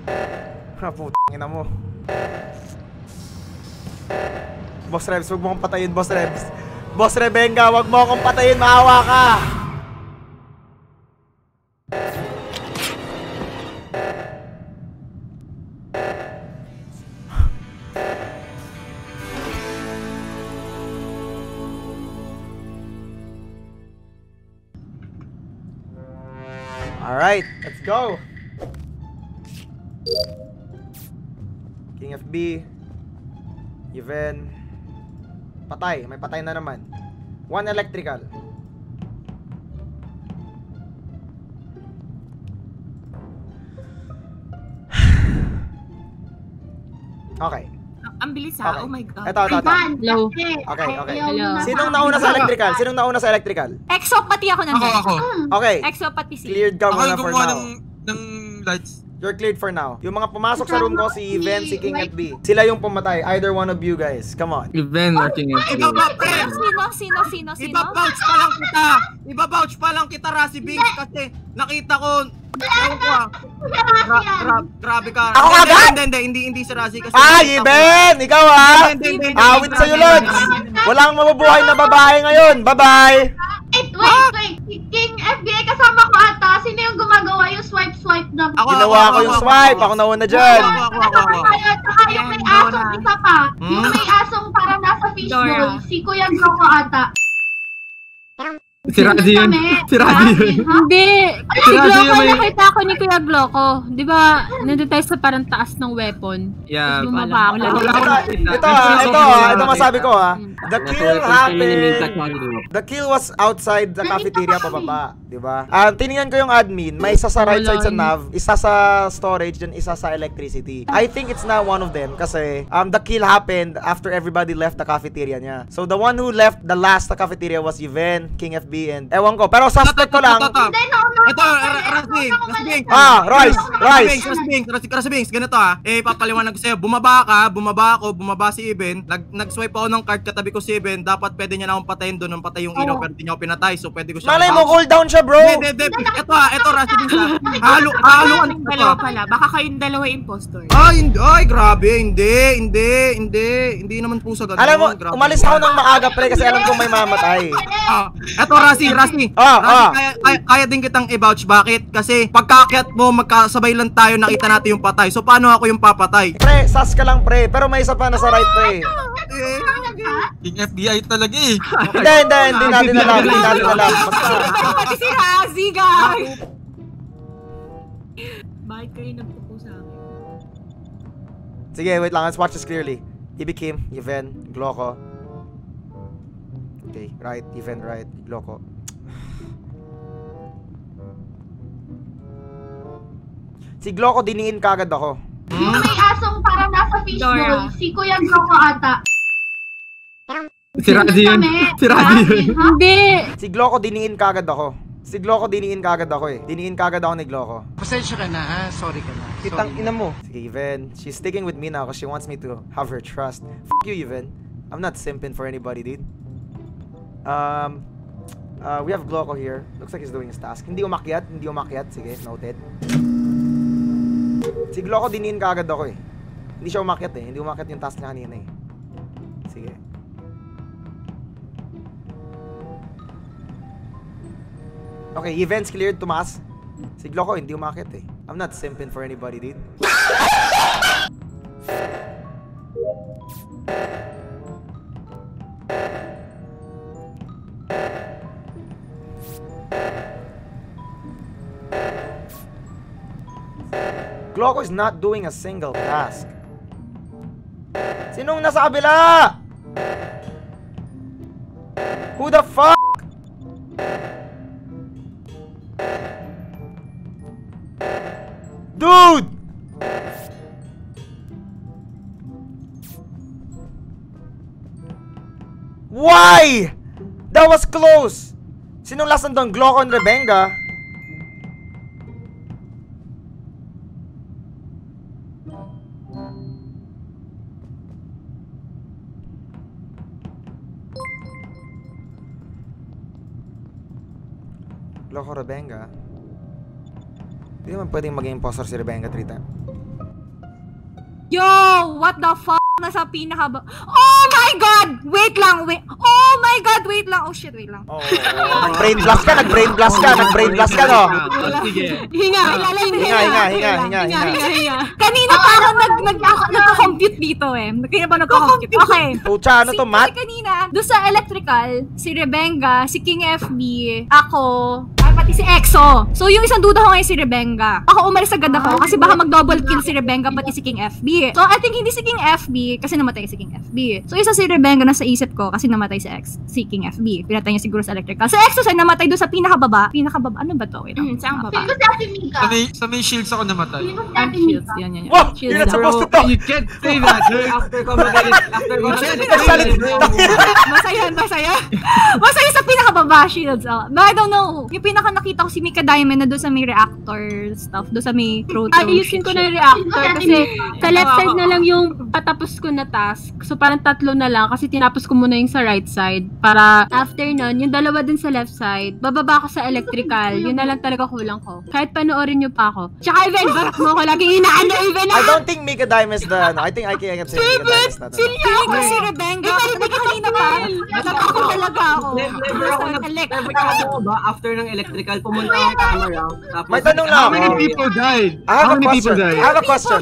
Putang ina mo. Boss Rebs, huwag mo akong patayin, Boss Rebs. Boss Rebenga, huwag mo akong patayin, maawa ka. Alright, let's go. King FB. Even. Patay, may patay na naman. 1 electrical. Okay. Ang bilis ha, Okay. oh my god. Ito. Hello. Okay. Hello. Sinong nauna sa electrical? Sinong nauna sa electrical? Exo, pati ako nandun. Ako. Okay. Exo, pati si... Cleared ka Ako muna yung for gumawa now. ng lights. You're cleared for now. Yung mga pumasok sa room ko, si Even, si King FB. Sila yung pumatay. Either one of you guys. Come on. Even or King FB. Sino? Iba-vouch pa lang kita. Iba-vouch pa lang kita, Rasi Binks, kasi nakita ko. Ewan ko grabe ka. Ako agad? Hindi si Rasi kasi. Even! Ikaw Hindi. Awit sa'yo, Lods. Walang mabubuhay na babae ngayon. Bye-bye! Wait. King FBI kasama ko ata. Sino yung gumagawa yung swipe na? Ginawa ko yung swipe. Ako nauna dyan. Saka yung may asong isa pa. Yung may asong parang nasa fishbowl. Si Kuya Gloko ata. Si Razi yun. Si Razi yun. Hindi. Si Grabe Gloco, yung may- nakita ko ni Kuya Gloco. Di ba, nandun tayo sa parang taas ng weapon. Yeah, Tapos bumaba ako. Ito masabi ko The kill happened. The kill was outside the cafeteria pababa, di ba? Tiningnan ko yung admin, may isa sa right side sa nav, isa sa storage, and isa sa electricity. I think it's not one of them kasi the kill happened after everybody left the cafeteria niya. So the one who left the last sa cafeteria was Yven, King FB, and ewan ko. Pero suspect ko lang. Ito, Rasi Binks. Rasi Binks, ganito papaliwanag ko sa'yo. Bumaba ako, bumaba si Even. Nag-swipe ako ng card katabi ko si Even. Dapat pwede niya na akong patayin doon nang patay yung ilaw, pero hindi niya ako pinatay. So pwede ko siya. Malay mo, cooldown siya, bro. Hindi. Ito, Rasi Binks. Haluan. Dalawa pala. Baka kayong dalawa impostor. Ay, grabe. Hindi naman po sa ganun. Alam mo, Grabe. umalis ako ng maaga, pre, kasi alam ko may mamatay. Eto, Rasi. Kaya din kitang i-vouch. Bakit? Kasi pagkaakyat mo, magkasabay lang tayo, nakita natin yung patay. So paano ako yung papatay? Pre, sas ka lang, pre. Pero may isa pa nasa right, pre. King FBI talaga eh. Hindi natin alam. Basta. Pati si Razi, guys! Bakit kayo nagpupo sa akin? Sige, wait lang. Let's watch this clearly. He became Yven, Gloco. Okay, right. Yven, right. Gloco. Si Gloco, diniin kagad ako. Yung may asong parang nasa fishbowl. Si Kuya Gloko ata. Si Razi yun. Si Razi yun. Hindi! Si Gloco, diniin kagad ako. Diniin kagad ako ni Gloco. Pasensya ka na ha, sorry ka na. Kitang ina mo. Sige, Yven. She's sticking with me now because she wants me to have her trust. F*** you, Yven. I'm not simping for anybody, dude. We have Gloco here. Looks like he's doing his task. Hindi umakyat. Sige, noted. Si Gloco, diniin kagad ako eh. Hindi siya umakyat eh. Hindi umakyat yung task niya kanina eh. Sige. Okay, events cleared, tumaas. Si Gloco, hindi umakyat eh. I'm not simping for anybody, dude. Gloco is not doing a single task. Sinong nasa kabila? Who the fuck? Dude! Why? That was close. Sinong last nandun? Gloco and Rebenga? Gloco, Rebenga. Hindi naman pwedeng maging imposter si Rebenga 3 times. what the fuck? Nasa pinaka Oh my God! Wait lang, wait. Oh my God, wait lang. Oh shit, wait lang. Nag-brain blast ka, no? Sige. Hinga. Kanina parang nagka-compute dito eh. Kanina ba nagka-compute? Okay. Pucha, ano to, Matt? Kanina, doon sa electrical, si Rebenga, si King FB, ako, pati si EXO. So, yung isang duda ko ngayon si Rebenga. Ako umalis agad ako kasi baka mag-double kill si Rebenga pati si King FB. So, I think hindi si King FB kasi namatay si King FB. So, isa si Rebenga na sa isip ko kasi namatay si King FB. Pinatay niya siguro sa electrical. Sa EXO, sa namatay doon sa pinakababa. Ano ba to? Saan baba? Piling ko si Ate Mika. Sa may shields ako namatay. Piling ko si Ate Mika. Yan. Wow! You're not supposed to talk! You can't say that. After ko Masaya sa pinakababa, Shields. But I don't know. Yung pinaka nakita ko si Mika Diamond na doon sa may reactor stuff, doon sa may throat. Ayusin ko na yung reactor kasi sa left side na lang yung patapos ko na task. So parang 3 na lang kasi tinapos ko muna yung sa right side para after nun, yung 2 din sa left side, bababa ko sa electrical. Yun na lang talaga kulang ko. Kahit panoorin nyo pa ako. Tsaka Even, barak mo ako laging inaano Even I don't think Mika Dime is the I think I can say Mika Dime is not. Feeling ko si Rebenga. Hindi ka kanina pa. Natakot talaga ako. Never ako ba after ng electrical pumunta ako sa camera. May tanong lang. How many people died? I have a question.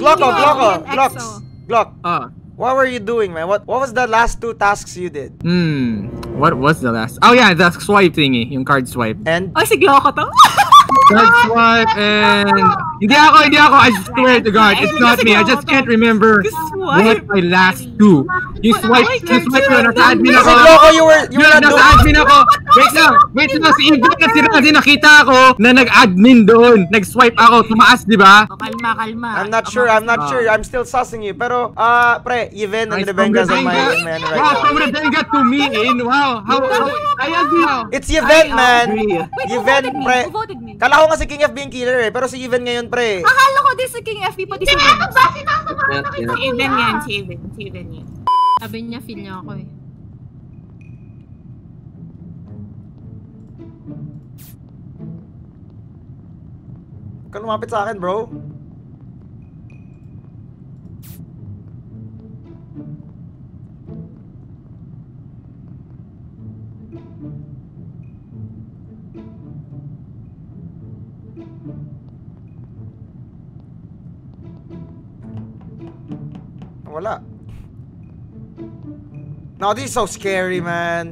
Glock. What were you doing, man? What was the last 2 tasks you did? What was the last? Oh yeah, the swipe thingy, yung card swipe. And si Glock to. Card swipe and hindi ako. I swear to God, it's not me. I just can't remember what my last 2. You swipe yun, nasa-admin ako. Glock, you were nasa-admin ako. Wait lang, si Ivan at si Razi nakita ako na nag-admin doon. Nag-swipe ako, tumaas, di ba? Kalma. I'm not sure. I'm still sussing you. Pero, pre, Even and Rebenga's on my man right wow, now. from Rebenga to me in. Wow, how I agree. It's Even, man. Even, pre. Who voted me? Kala ko nga si King FB yung killer eh, pero si Even ngayon, pre. Akala ko din si King FB pati si Ano ba? Sinasamahan na kita. Si Even yan. Sabi niya, feel niya ako eh. Huwag ka lumapit sa akin, bro. Wala. No, this is so scary, man.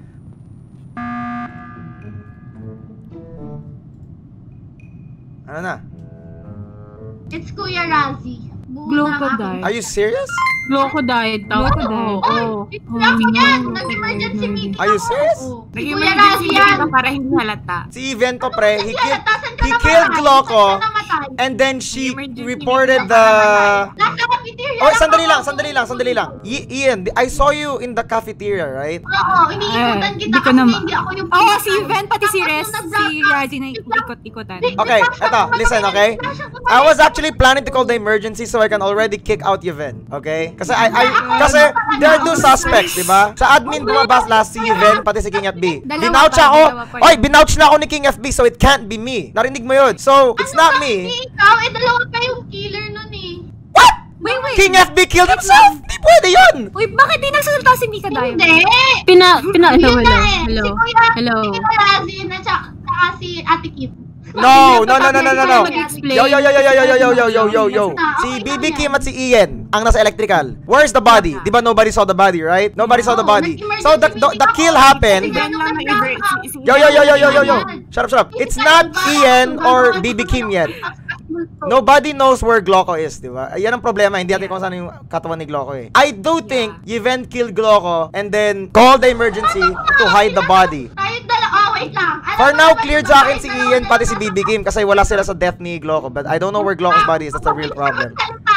Ano na? It's Kuya Razi. Gloco died. Are you serious? Gloco died. Oh, it's Razi yan. Nag-emergency meeting. Are you serious? Kuya Razi yan. Para hindi halata. Si Even to, pre, he killed Gloco, and then she reported the... Nasa cafeteria. Oh, sandali lang. Ian, I saw you in the cafeteria, right? Oo, iniikutan kita kasi hindi ako yung... Oo, si Ivan, pati si Razi na ikot-ikotan. Okay, eto, listen, okay? I was actually planning to call the emergency so I can already kick out Yven, okay? Kasi kasi there are 2 suspects, di ba? Sa admin bumabas last si Yven, pati si King FB. Binouch ako. Oy, binouch na ako ni King FB, so it can't be me. Narinig mo yun. So, it's not me. Ikaw, dalawa pa yung killer nun eh. What? Wait. King FB killed himself? Di pwede yun! Uy, bakit di nagsasalita si Mika Diamond? Hindi! Hello. Si Kuya Razi na tsaka si Ate Kim. No. Mag-explain. Yo. Si BB Kim at si Ian ang nasa electrical. Where's the body? Di ba nobody saw the body, right? Nobody saw the body. So the kill happened. Yo. Shut up. It's not Ian or BB Kim yet. Nobody knows where Gloco is, di ba? Yan ang problema, hindi natin kung saan yung katawan ni Gloco eh. I do think Yven killed Gloco and then called the emergency to hide the body. Wait lang. For now, cleared sa akin si Ian pati si BB Kim kasi wala sila sa death ni Gloco, but I don't know where Gloco's body is. That's the real problem.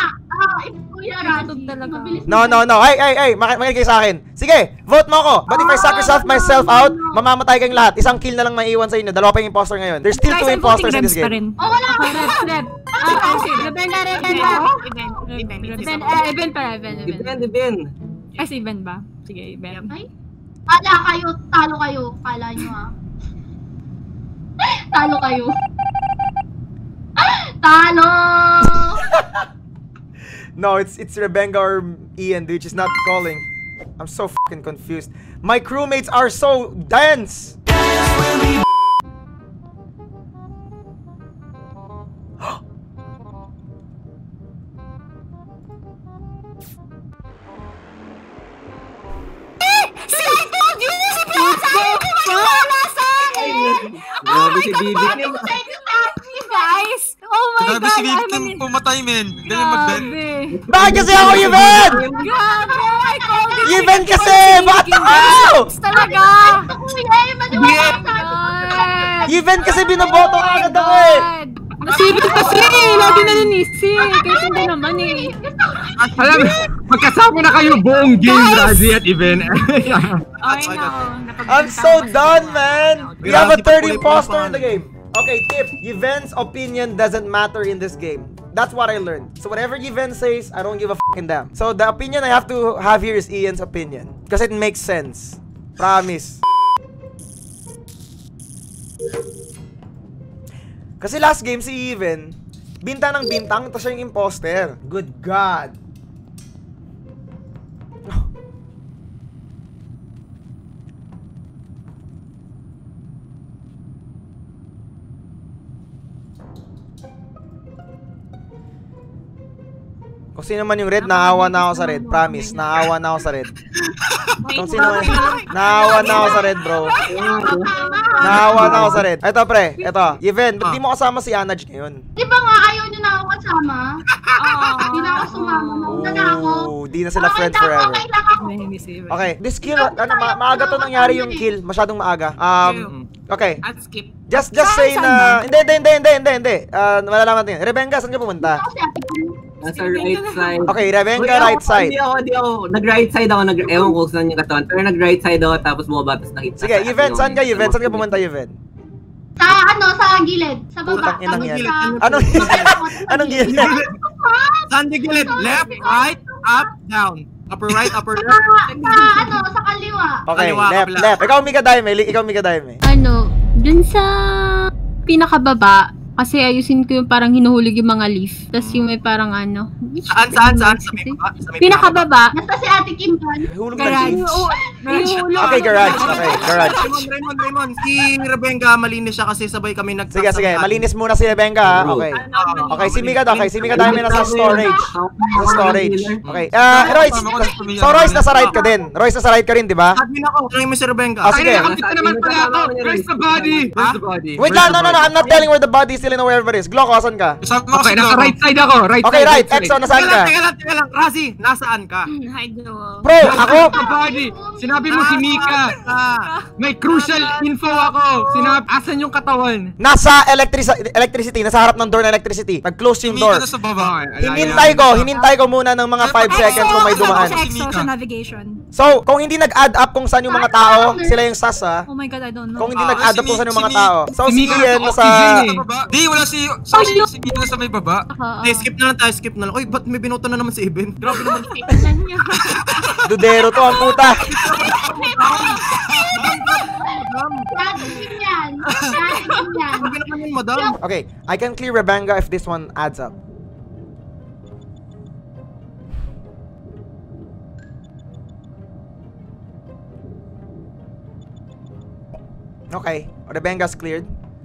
No. Hey, makinig kayo sa akin. Sige, vote mo ako. But if I sacrifice myself out, mamamatay kayong lahat. Isang kill na lang maiiwan sa inyo. 2 pa yung imposter ngayon. There's still 2 imposters in this game. Oh, wala. Red. Even. Ay, si Even ba? Sige, Even. Talo kayo. Kala nyo ah. Talo kayo. Talo! No, it's Rebenga or Ian, dude. She's not calling. I'm so fucking confused. My crewmates are so dense. Grabe si Bibi. Guys! Oh my Grabe God! si Bibi yung pumatay, men. Dali mag-vent. Bakit kasi ako, Yven? Grabe! I called it! Yven kasi! Bakit ako? Talaga! Yven kasi binoboto ka agad ako eh! Nasibit kasi lagi naninisi. Kahit hindi naman eh. Alam, magkasama na kayo buong game, Razi at Even. I'm so done, man! We have a third imposter in the game. Okay, tip. Yven's opinion doesn't matter in this game. That's what I learned. So whatever Yven says, I don't give a fucking damn. So the opinion I have to have here is Ian's opinion. Because it makes sense. Promise. Kasi last game si Yven, bintang ng bintang, tapos siya yung imposter. Good God. Kung sino man yung red, naawa na ako sa red. Promise, naawa na ako sa red. Kung sino man, naawa na ako sa red, bro. Naawa na ako sa red. Ito, pre. Ito. Yven, ba't di mo kasama si Anaj ngayon? Di ba nga ayaw nyo na ako kasama? Hindi na ako sumama. Nauna na ako. Di na sila friends forever. Okay, this kill, maaga to nangyari yung kill. Masyadong maaga. Okay. At skip. Just say na... Hindi. Malalaman natin. Rebenga, saan ka pumunta? Nasa right side. Okay, Rebenga, right side. Hindi ako. Nag-right side ako. Ewan ko kung saan yung katawan. Pero nag-right side ako tapos bumaba tapos nakita. Sige, Yven, saan ka, Yven? Saan ka pumunta, Yven? Sa gilid. Sa baba. Putang inang yan. Anong gilid? Saan yung gilid? Left, right, up, down. Upper right, upper left. Sa kaliwa. Okay, Kaliwa, left. Ikaw, Mika Daime. Dun sa pinakababa, kasi ayusin ko yung parang hinuhulog yung mga leaf. Tapos yung may parang ano. Saan? Sa may baba? Pinakababa. Nasa si Ate Kim doon. Hulog na jeans. Hinulog. Okay, garage. Okay, garage. Raymond. Si Rebenga, malinis siya kasi sabay kami nag- Sige. Malinis muna si Rebenga, ha? Okay. Okay, si Mika Daime nasa storage. Sa storage. Okay. Royce. So, Royce, nasa right ka din. Royce, nasa right ka rin, di ba? Admin ako. Try mo si Rebenga. Sige. Nakakita naman pala ako. Where's the body? Where's the body? Wait lang, no. I'm not telling where the body is still in wherever it is. Glock, asan ka? Okay, nasa right side ako. Okay, right. Exo, nasaan ka? Teka lang. Razi, nasaan ka? Hi, Joel. Bro, ako? Body. Sinabi mo si Mika. May crucial info ako. Sinabi, asan yung katawan? Nasa electricity. Nasa harap ng door ng electricity. Nag-close yung door. Sa baba. Hinintay ko muna ng mga 5 seconds kung may dumaan. Exo sa navigation. So, kung hindi nag-add up kung saan yung mga tao, sila yung sas, ha? Oh my God, I don't know. Kung hindi nag-add up kung saan yung mga tao. So, si Ian nasa... Di, wala si Mika sa may baba. Skip na lang. Uy, ba't may binoto na naman si Eben? Grabe naman. Dudero to ang puta. Grabe naman yun, madam. Okay, I can clear Rebenga if this one adds up. Okay, Rebenga's cleared.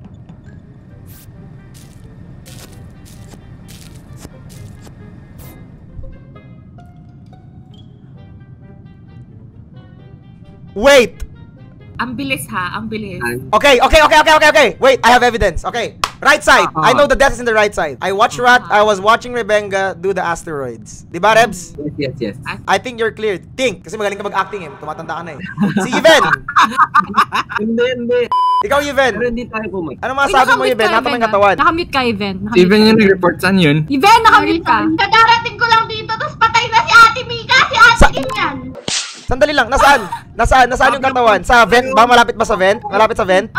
Wait! Ang bilis ha, ang bilis. Okay. Wait, I have evidence. Okay. Right side. I know the death is in the right side. I was watching Rebenga do the asteroids. Diba, Rebs? Yes. I think you're cleared. Think. Kasi magaling ka mag-acting eh. Tumatanda ka na eh. Si Yven! Hindi. Ikaw, Yven. Pero hindi tayo pumunta. Ano masasabi mo, Yven? Nata may katawan. Nakamute ka, Yven. Even yung nag-report, saan yun? Yven, nakamute ka. Kadarating ko lang dito, tapos patay na si Ate Mika, si Ate Kim yan. Sandali lang. Nasaan yung katawan? Sa vent ba? Malapit ba sa vent? Malapit sa vent?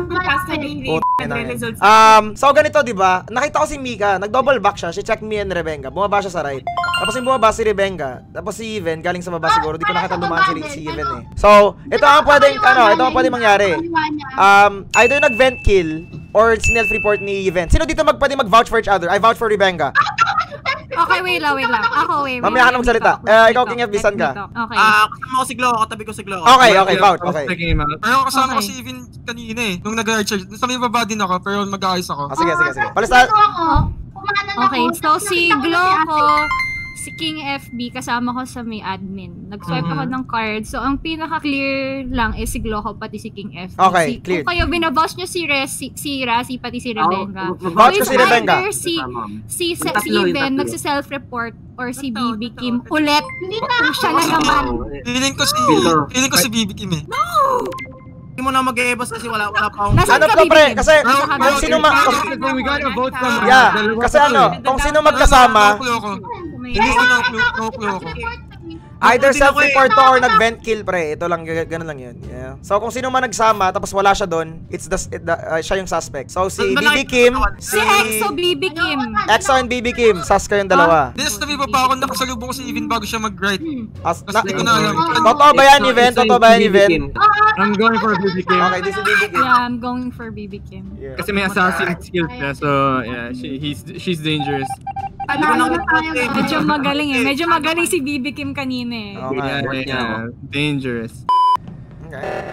So ganito, di ba? Nakita ko si Mika, nag-double back siya. She checked me and Rebenga. Bumaba siya sa right. Tapos yung bumaba si Rebenga. Tapos si Yven, galing sa baba siguro. Di ko nakita dumaan si Yven eh. So, ito ang pwedeng mangyari. Either nag-vent kill or sinelf report ni Yven. Sino dito pwede mag-vouch for each other? I vouch for Rebenga. Okay, Okay, wait lang. Ako, wait. Mamaya ka na magsalita. Ikaw, King FB, saan ka? Okay. Kasama ko si Glo, katabi ko si Glo. Okay, Vout, okay. Pero kasama ko si Even kanina eh. Nung nag-recharge. Sa may baba din ako, pero mag-aayos ako. Sige. Palista. Okay, so si Gloco, si King FB, kasama ko sa may admin. Nag-swipe ako ng card. So, ang pinaka-clear lang is si Gloco, pati si King FB. Okay, clear. Kung kayo binaboss nyo si Rasi, pati si Rebenga. Vouch ko si Rebenga. Si Even, nagsiself-report or si BB Kim ulit. Kung siya na naman. Feeling ko si BB Kim eh. Hindi mo na mag-e-ebas kasi wala pa akong... Ano to, pre? Kasi kung sino We gotta vote from... Yeah, kasi kung sino magkasama, Hindi ko na either self-report to or nag-vent kill, pre. Ito lang, ganun lang yun. Yeah. So, kung sino man nagsama, tapos wala siya doon, siya yung suspect. So, si BB Kim, si Exo, BB Kim. Exo and BB Kim, sus kayong dalawa. This na may baba ako, nakasalubong ko si Even bago siya mag-write. Hindi ko na alam. Totoo ba yan, Even? I'm going for BB Kim. Okay, this is BB Kim. Yeah, I'm going for BB Kim. Yeah. Kasi may assassin skill na, so yeah, she's dangerous. Medyo magaling si BB Kim kanina eh. Okay. Yeah, dangerous. Okay.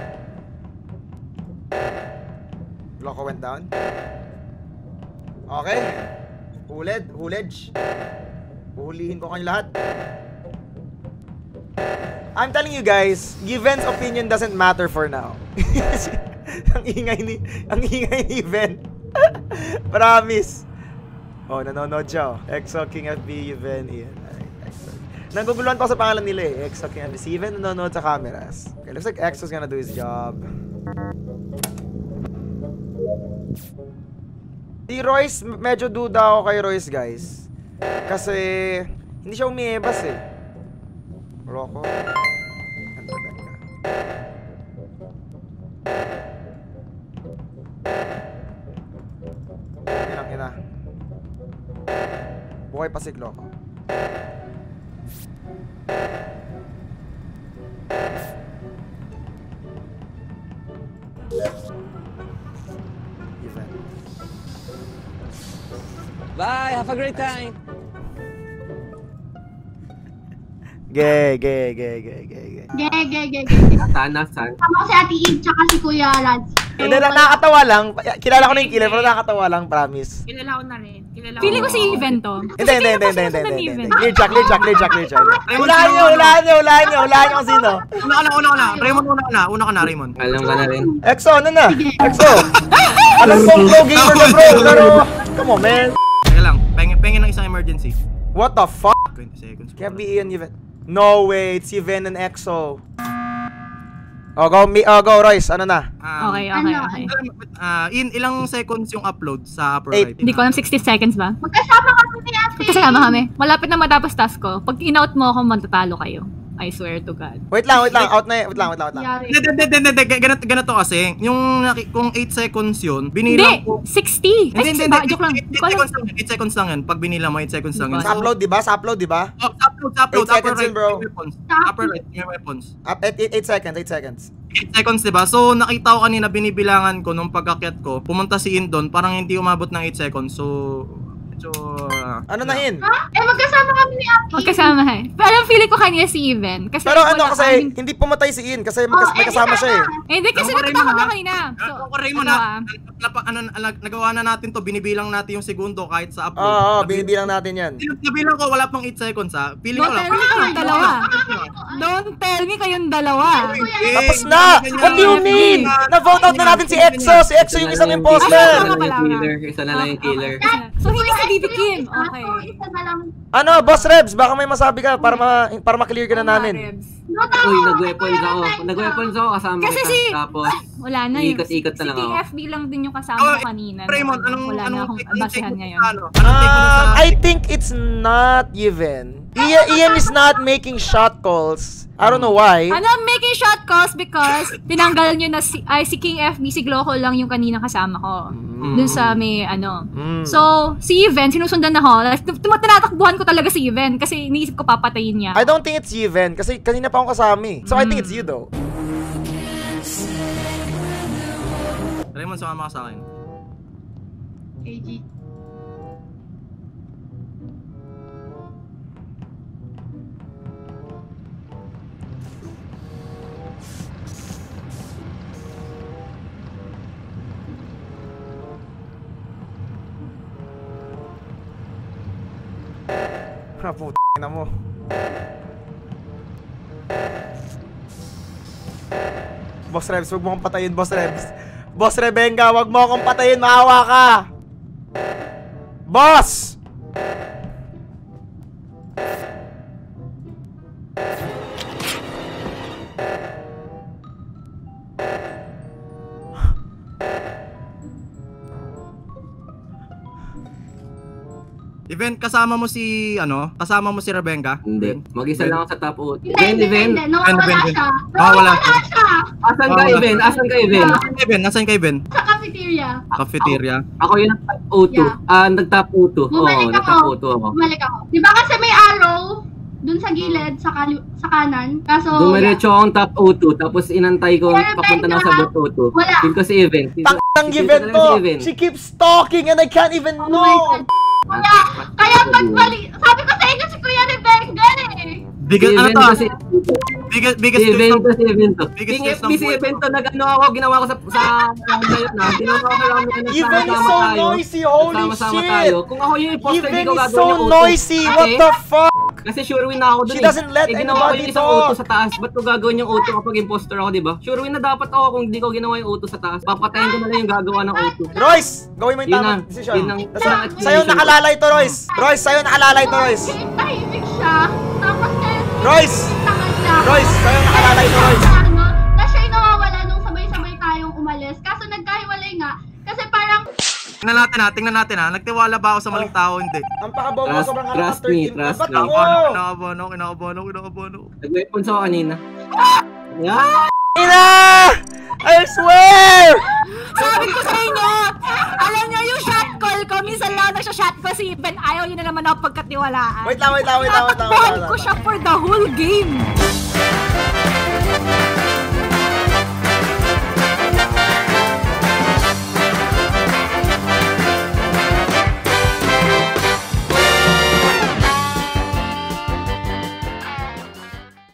Loco went down. Okay. Hulage. Uhulihin ko kayo lahat. I'm telling you guys, Given's opinion doesn't matter for now. ang ingay ni Given. Promise. Oh, nanonood siya. Exo, King FB, Given, Ian. Naguguluhan pa sa pangalan nila eh. Exo, King FB. Si Given nanonood sa cameras. Okay, looks like Exo's gonna do his job. Si Royce, medyo duda ako kay Royce, guys. Kasi, hindi siya umiebas eh. Rocco. Ina. Buhay pa si Gloco. Bye, have a great time. Gay. Tanasan. Tama ko si Ate Eve tsaka si Kuya Rads. Hindi, nakakatawa lang. Kilala ko na yung killer, pero nakakatawa lang, promise. Kilala ko na rin. Feeling ko si Even to. Hindi. Clear check. Hulaan nyo kung sino. Una ka na. Raymond, una ka na, Raymond. Alam ka na rin. Exo, ano na? Exo! Alam kong pro gamer na bro, pero... Come on, man. Teka lang, pengin ng isang emergency. What the fuck? 20 seconds. Can't be Ian Yven. No way, it's Yven and Exo. Oh, go Royce, ano na? Okay. Ilang seconds yung upload sa upper right? Hindi ko alam, 60 seconds ba? Magkasama kami ni Ate. Magkasama kami. Malapit na matapos task ko. Pag in-out mo ako, matatalo kayo. I swear to God. Wait lang. Out na Wait lang. Hindi. Ganito kasi. Kung 8 seconds yun, binilang ko. 60! Ay, Hindi. joke lang. 8 seconds lang yun. Pag binilang mo, 8 seconds lang yun. Sa upload, di ba? Sa upload. 8 seconds yun, bro. Upper right, may weapons. 8 seconds. 8 seconds, diba? So, nakita ko kanina, binibilangan ko nung pag-akyat ko. Pumunta si In doon, parang hindi umabot ng 8 seconds. So, ano na In? Ha? Magkasama kami ni Ate. Magkasama eh. Pero feeling ko kanya si Even. Pero kasi hindi pumatay si In kasi may kasama siya eh. Hindi kasi nakita ko na kanina. So, Raymond nagawa na natin to, binibilang natin yung segundo kahit sa upload. Oo, binibilang natin yan. Nabilang ko, wala pang 8 seconds ha. Feeling ko lang. Don't tell me kayong dalawa. Tapos na! What do you mean? Na-vote out na natin si Exo! Si Exo yung isang imposter! Isa na lang yung killer. So, hindi si BB Kim. Okay. Ano, Boss Rebs, baka may masabi ka para ma-clear ka na namin. Uy, nag-weapons ako kasama kasi kita. Tapos, wala na yun. ikot-ikot na lang ako. Si King FB lang din yung kasama ko kanina. Raymond, wala na akong basehan ngayon. I think it's not Yven. Ian is not making shot calls. I don't know why. I'm making shot calls because tinanggal nyo na si King FB, si Gloco lang yung kanina kasama ko. Dun sa may So, si Yven, sinusundan ako. Tinatakbuhan ko talaga si Yven kasi iniisip ko papatayin niya. I don't think it's Yven kasi kanina pa akong kasama eh. So, I think it's you though. Raymond, sumama ka sa akin. KG. Ha, puta mo. Boss Rebs, wag mo akong patayin, Boss Rebs. Boss Rebenga, wag mo akong patayin, maawa ka. Boss! Event, kasama mo si, kasama mo si Rebenga? Hindi. Mag-isa lang ako sa top 8. Hindi. Nawawala siya. Nawawala siya. Asan ka, Even? Asan ka, Even? Nasaan ka, Even? Sa cafeteria. Cafeteria? Ako yung nag-top 2. Nag-top 2. Bumalik nag-top 2 ako. Bumalik ako. Di ba kasi may arrow dun sa gilid, sa kanan? Kaso, dumiretso akong top 2, tapos inantay ko papunta na sa bot 2. Wala. Feel ko si Even. Tang event to! She keeps talking and I can't even know! Kaya pagbalik, sabi ko sa inyo si Kuya Rebenga eh. Biggest event to. Biggest King FB si event to, ako, ginawa ko sa ngayon na. Ginawa ko lang Even is so noisy, holy shit! Kung ako yung imposter, Even hindi ko is gagawin so yung auto. noisy, what the fuck? Kasi sure win na ako dun She doesn't let ginawa ko anybody yung isang talk. auto sa taas. Ba't ko gagawin yung auto kapag imposter ako, diba? Sure win na dapat ako kung hindi ko ginawa yung auto sa taas. Papatayin ko na lang yung gagawa ng auto. Royce! Gawin mo yung Yun tamang na. decision. Yun ang- Sa'yo nakalalay to, Royce! Royce, sa'yo nakalalay to, Royce! Tahimik siya. Tapos Royce! tangan siya. Royce, sa'yo nakalalay to, Royce! Tapos siya yung nawawala nung sabay-sabay tayong umalis. Kaso nagkahiwalay nga. Kasi parang Tingnan natin ha. Nagtiwala ba ako sa maling tao? Hindi. Ang pakabaw mo, sobrang Trust me, trust Ba't me. ako? Kinakabahan ako. Nag-weapons ako kanina. Ina! I swear! Sabi ko sa inyo, alam niyo yung shot call ko, minsan lang nagsha-shot ko si Ben, ayaw niyo na naman ako pagkatiwalaan. Wait lang. Tatakbuhan ko siya for the whole game.